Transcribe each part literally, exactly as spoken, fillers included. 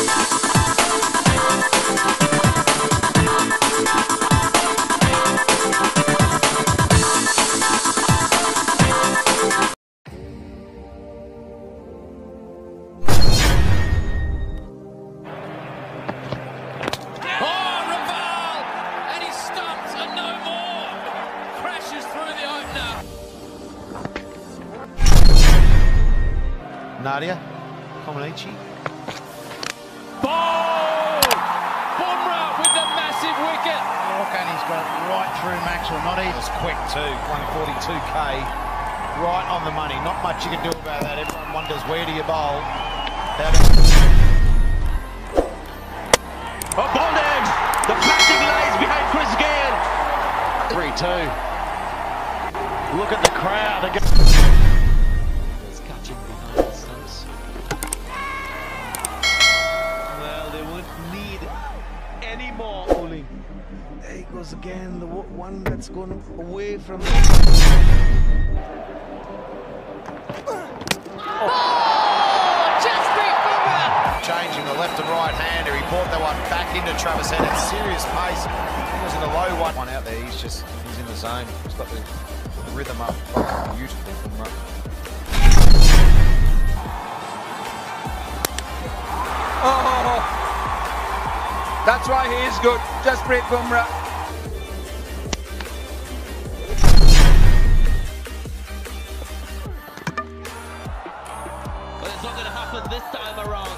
Nadia, Comaneci. Bowled! Bumrah with the massive wicket. Look, and he's got it right through Maxwell. Not even. It was quick too, one forty-two K. Right on the money. Not much you can do about that. Everyone wonders, where do you bowl? How do... Oh, Bondham! The passing lays behind Chris Gale. three two. Look at the crowd again. It's catching behind the stumps. Well, they won't need any more bowling. There he goes again, the one that's gone away from the... Oh, Jasprit Bumrah! Changing the left and right hander, he brought that one back into Travis Head at serious pace. He was in a low one. One out there, he's just, he's in the zone. He's got the, the rhythm up. Oh, beautiful from Bumrah. Oh, that's why he is good. Jasprit Bumrah. But it's not going to happen this time around.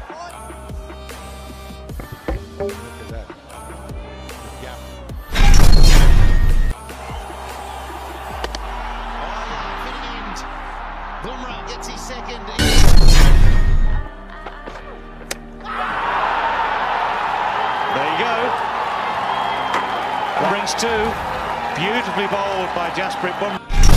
Look at that. Yeah. Bumrah gets his second. There you go. Brings two. Beautifully bowled by Jasprit Bumrah.